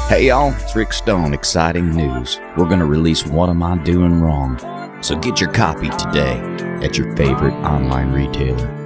Hey y'all, it's Rick Stone. Exciting news. We're going to release What Am I Doing Wrong? So get your copy today at your favorite online retailer.